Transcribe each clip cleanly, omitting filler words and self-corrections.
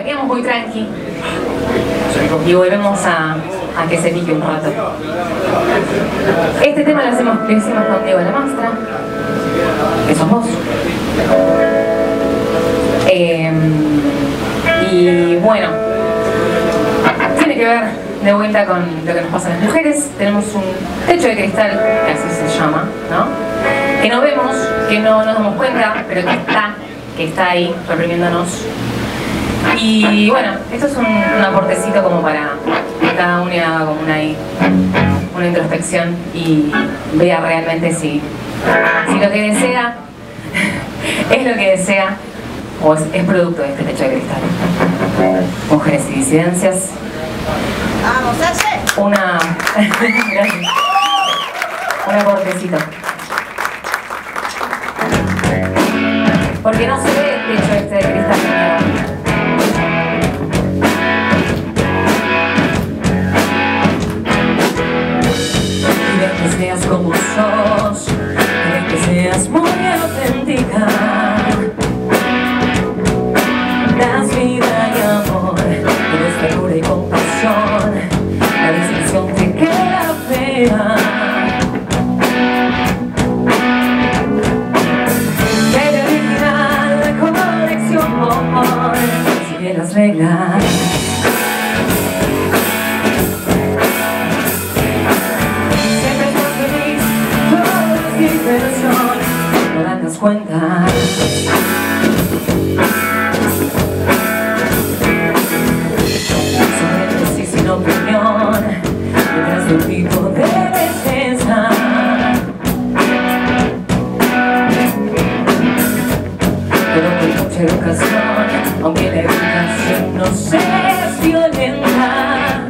veníamos muy tranqui y volvemos a que se pique un rato. Este tema lo hicimos con Diego Lamastra, que sos vos. Y bueno, tiene que ver de vuelta con lo que nos pasa a las mujeres. Tenemos un techo de cristal, que así se llama, ¿no? Que no vemos, que no nos damos cuenta, pero que está ahí reprimiéndonos. Y bueno, esto es un aportecito como para que cada uno haga como una introspección y vea realmente si lo que desea es lo que desea o es producto de este techo de cristal. Mujeres y disidencias. ¡Vamos, Sache! Un aportecito. Porque no se ve el techo este de cristal. Que seas como sos, que seas muy auténtica. Das vida y amor, eres ternura y compasión. La distinción te queda fea. Qué original la conexión, amor. Sigue las reglas. No das cuenta. Sobre sin opinión, detrás de un tipo de defensa. Pero con mucha educación, aunque la educación no sea violenta.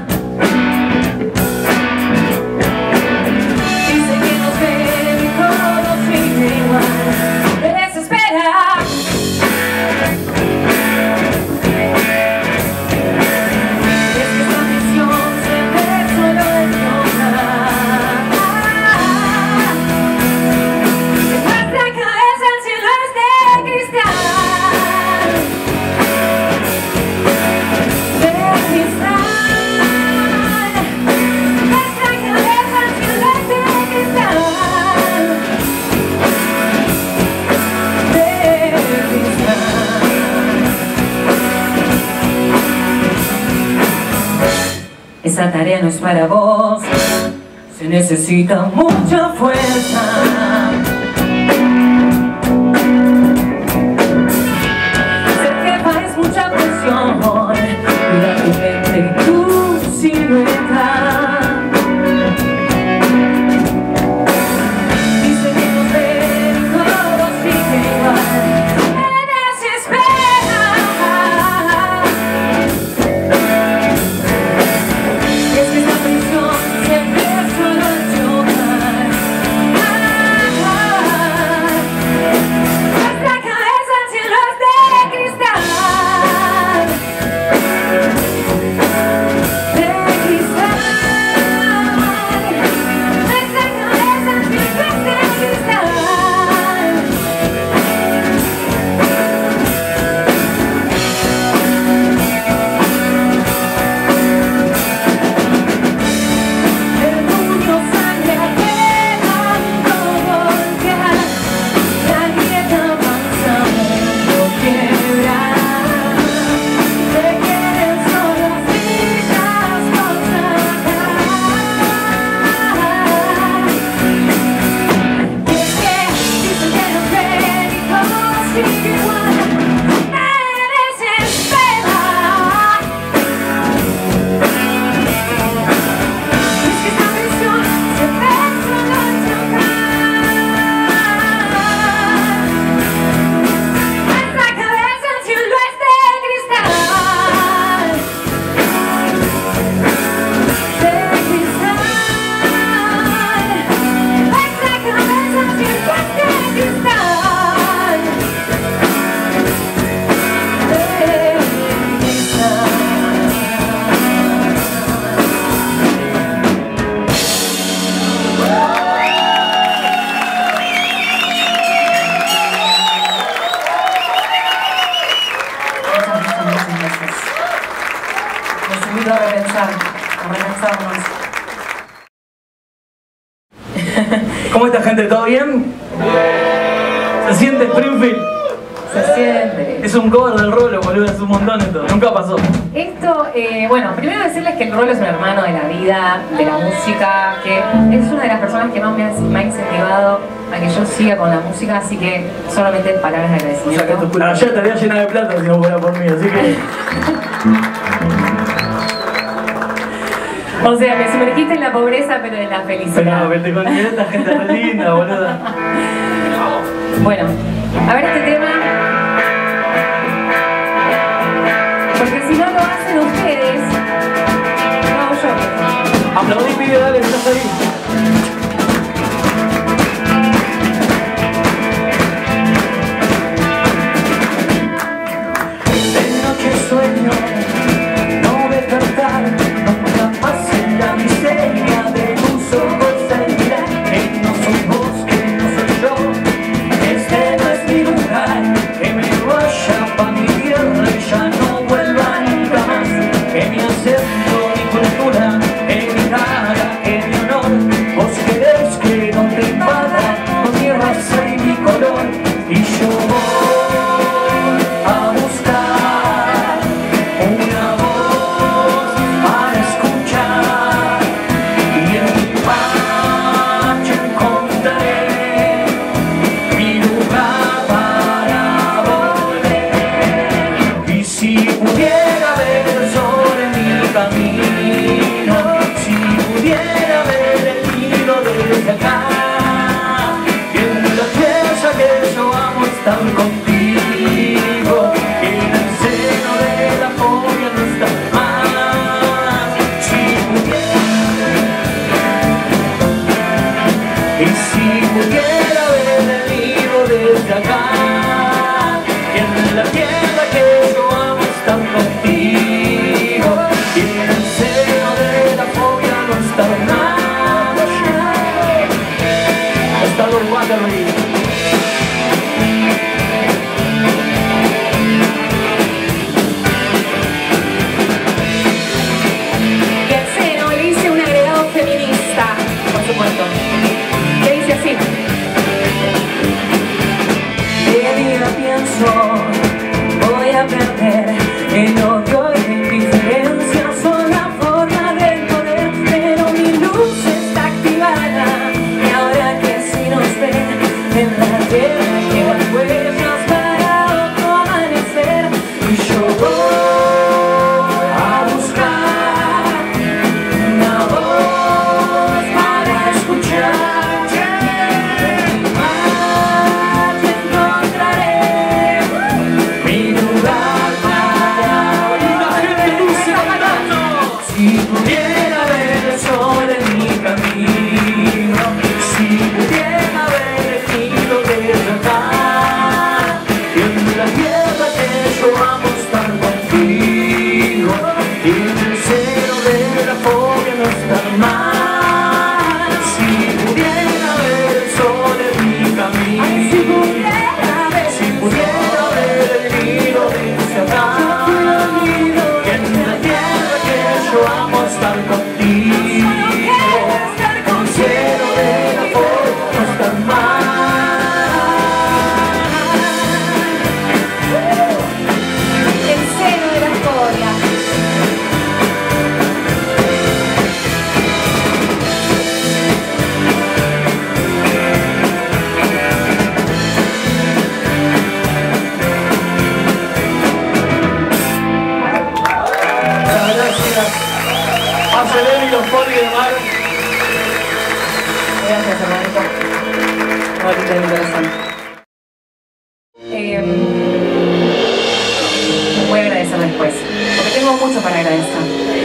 Esa tarea no es para vos, se necesita mucha fuerza. Ser jefa es mucha presión, cuida tu mente y tu silueta. Dice que no sé, todo sigue igual, me desespera. veces. Les invito a repensarnos. ¿Cómo está, gente? ¿Todo bien? ¿Se siente Springfield? Se siente. Es un cover del Rolo, boludo, es un montón esto. Nunca pasó. Esto, bueno, primero decirles que el Rolo es un hermano de la vida, de la música, que es una de las personas que más me ha incentivado a que yo siga con la música, así que solamente palabras de agradecimiento. Ayer estaría llena de plata si no fuera por mí, así que... O sea, me sumergiste en la pobreza, pero en la felicidad. Pero te considero esta gente re linda, boluda. Bueno, a ver este tema. Porque si no lo hacen ustedes, no hago yo. Aplaudí, pibe, dale, estás ahí. De noche sueño, no despertar, nunca más en la miseria de tus ojos al mirar, que no sos vos, que no soy yo, este no es mi lugar, que me vaya pa' mi tierra y ya no vuelva nunca más, que mi acento, mi cultura, que mi cara, que mi honor, vos querés que no te invada con mi raza y mi color, y yo voy a buscar una voz para escuchar, y en mi marcha encontraré mi lugar para volver. Y si pudiera ver el sol en mi camino, si pudiera ver el hilo desde acá, y en la pieza que yo amo estar contigo, y en el seno de la fobia no estar más. Si pudiera ver el hilo desde acá, y en la tierra que yo amo estar contigo, y en el seno de la fobia no estar más. Hasta los Waterloo. Y al seno le hice un agregado feminista, por supuesto. Que dice así. De día pienso, voy a perder el odio y la indiferencia, son la forma del poder, pero mi luz está activada, y ahora que si nos ven en la tierra quedan huellas para otro amanecer, y yo voy a buscar una voz para escuchar. Encontraré mi lugar para si pudiera ver el sol en mi camino, si pudiera ver el hilo desde acá, y en la tierra que yo amo estar contigo, y en el seno de la fobia no estar más. Si pudiera ver el sol en mi camino, si pudiera ver el hilo desde acá, y en la tierra que yo amo estar contigo, con cielo de la fobia no estar más. El seno de la fobia. Muchas gracias. Marcelén y los Poli de Mar. Gracias, hermanito. Ahorita de mi corazón. Voy a agradecer después, porque tengo mucho para agradecer.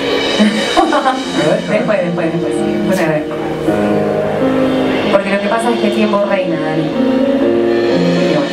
Después agradezco. Porque lo que pasa es que el tiempo reina, Dani. Y bueno.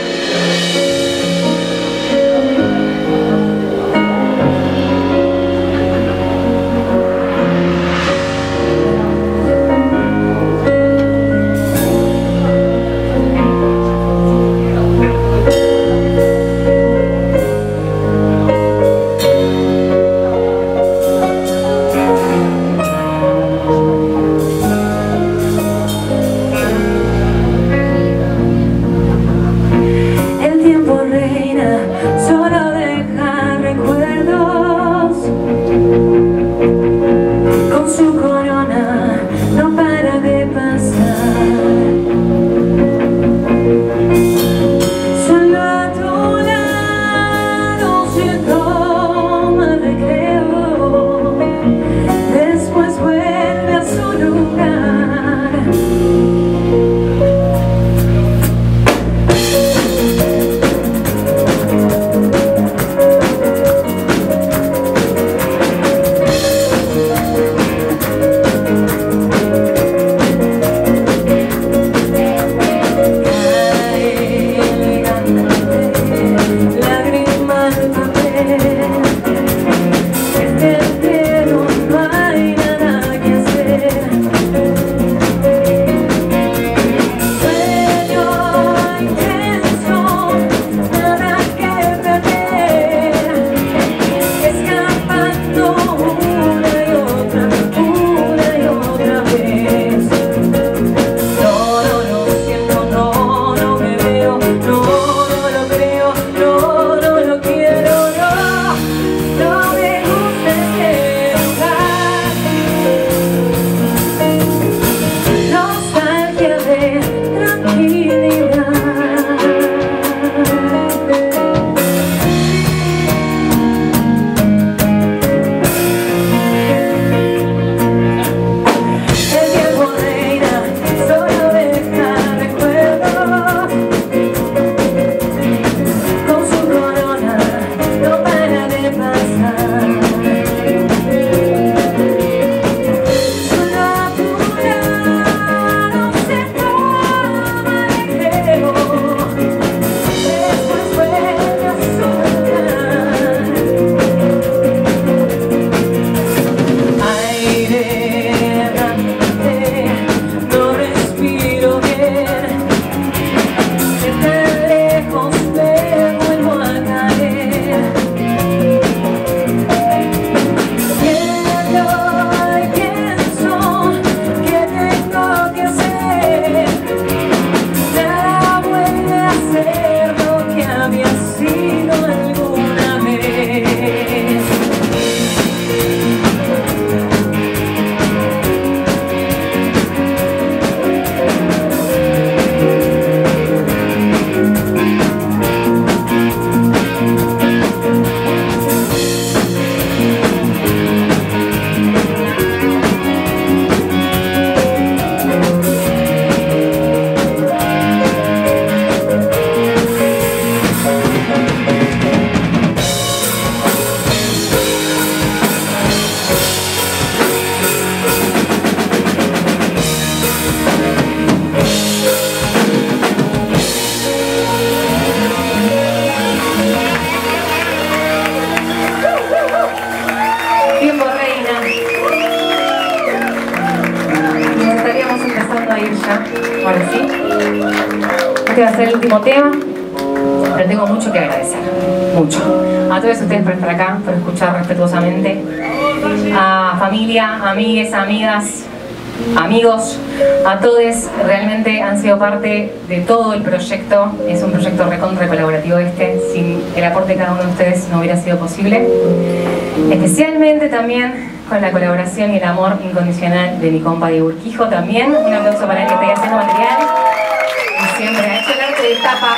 Este va a ser el último tema, pero tengo mucho que agradecer, mucho. A todos ustedes por estar acá, por escuchar respetuosamente. A familia, amigues, amigas, amigos, a todos, realmente han sido parte de todo el proyecto. Es un proyecto recontra colaborativo este, sin el aporte de cada uno de ustedes no hubiera sido posible. Especialmente también con la colaboración y el amor incondicional de mi compa Diego Urquijo también. Un aplauso para él que está haciendo material. Y siempre ha hecho el arte de tapa,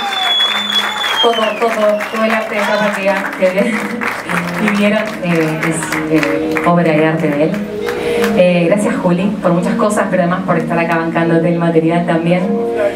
todo el arte de tapa que vieron es obra y arte de él. Gracias Juli por muchas cosas, pero además por estar acá bancándote el material también.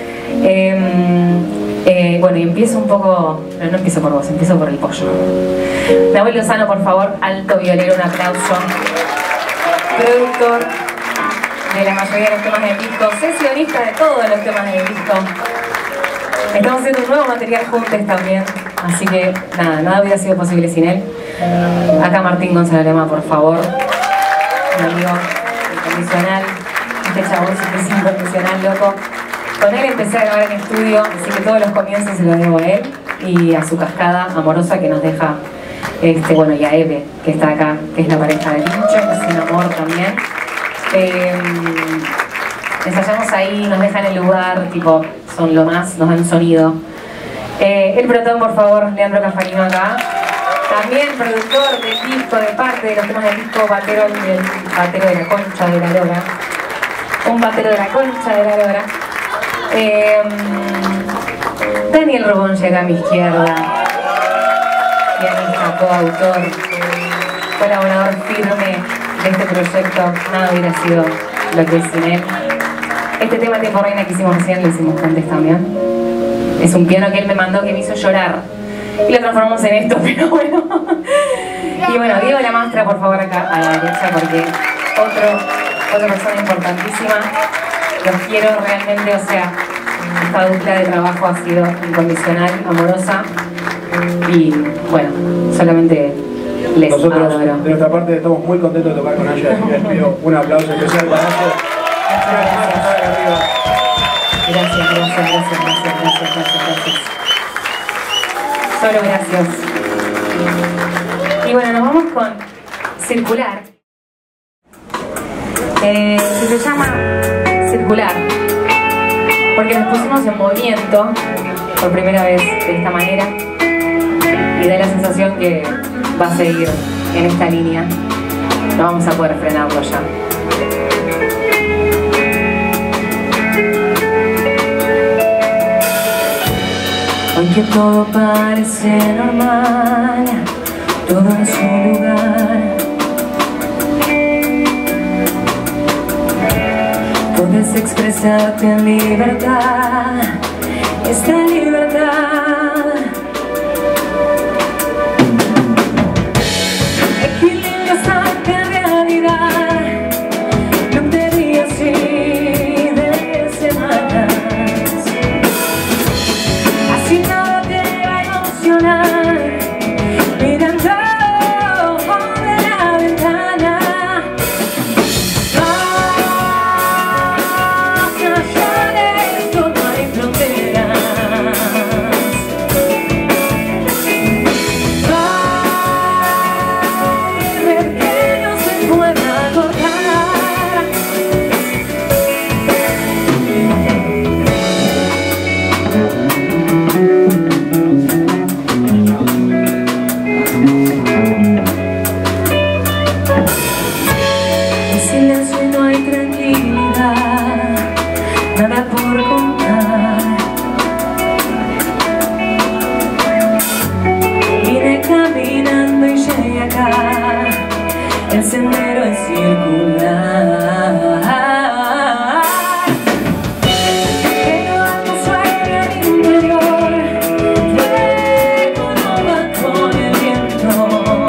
Bueno, y empiezo un poco, no empiezo por vos, empiezo por el pollo. Nahuel Lozano, por favor, alto violero, un aplauso. Productor de la mayoría de los temas del disco, sesionista de todos los temas del disco. Estamos haciendo un nuevo material juntos también, así que nada hubiera sido posible sin él. Acá Martín González Lema, por favor, un amigo incondicional, este chabón es incondicional, loco. Con él empecé a grabar en estudio, así que todos los comienzos se los debo a él y a su cascada amorosa que nos deja, bueno, y a Eve, que está acá, que es la pareja de Tincho, que es un amor también. Ensayamos ahí, nos dejan el lugar, tipo, son lo más, nos dan sonido. El protón, por favor, Leandro Cafarino acá. También productor del disco, de parte de los temas del disco, batero de la concha de la lora. Un batero de la concha de la lora. Daniel Robonche acá a mi izquierda. Pianista, coautor, colaborador firme de este proyecto. Nada hubiera sido lo que es sin él. Este tema Tiempo Reina que hicimos recién lo hicimos antes también. Es un piano que él me mandó que me hizo llorar. Y lo transformamos en esto, pero bueno. Y bueno, Diego La Mastra, por favor, acá a la derecha, porque otra persona importantísima. Los quiero realmente, o sea, esta dupla de trabajo ha sido incondicional, amorosa. Y bueno, solamente les nosotros, adoro. de nuestra parte, estamos muy contentos de tocar con Aya. Les pido un aplauso especial para Aya. Gracias. Solo gracias. Y bueno, nos vamos con Circular. Se llama Circular porque nos pusimos en movimiento por primera vez de esta manera y da la sensación que va a seguir en esta línea. No vamos a poder frenarlo ya. Hoy que todo parece normal, todo en su lugar, puedes expresarte en libertad, esta libertad. Equilibrio saca realidad, no te rías y de semanas. Así nada te va a emocionar, mirando de la ventana. Más allá de esto no hay fronteras. Ver que no se pueda cortar. En silencio y no hay tranquilidad, nada por contar. Vine caminando y llegué acá, el sendero es circular. Pero algo suena al interior, fuego no va con el viento.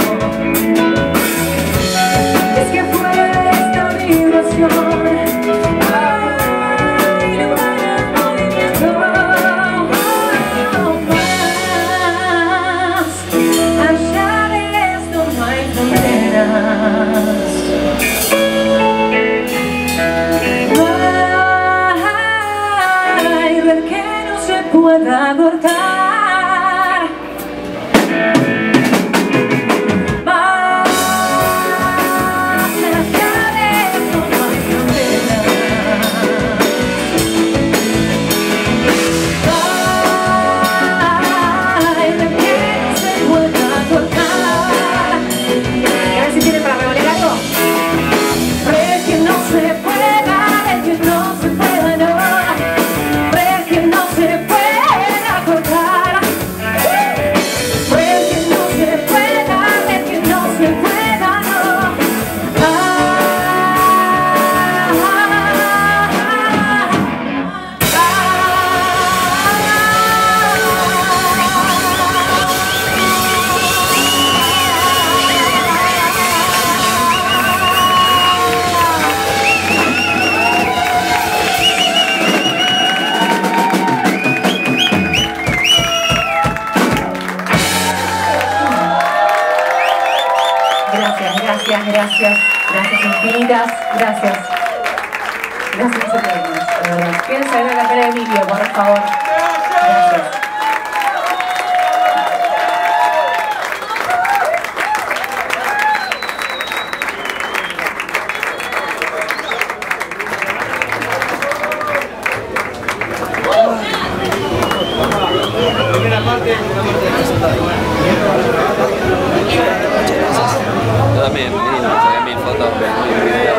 Es que fuera de esta vibración hay lugar al movimiento. Más allá de esto no hay fronteras. Gracias, gracias, gracias. Gracias infinitas. Gracias. Gracias a todos, de verdad. Quédense a ver la cara de Emilio, por favor. Gracias. Yo también, saqué 1000 fotos.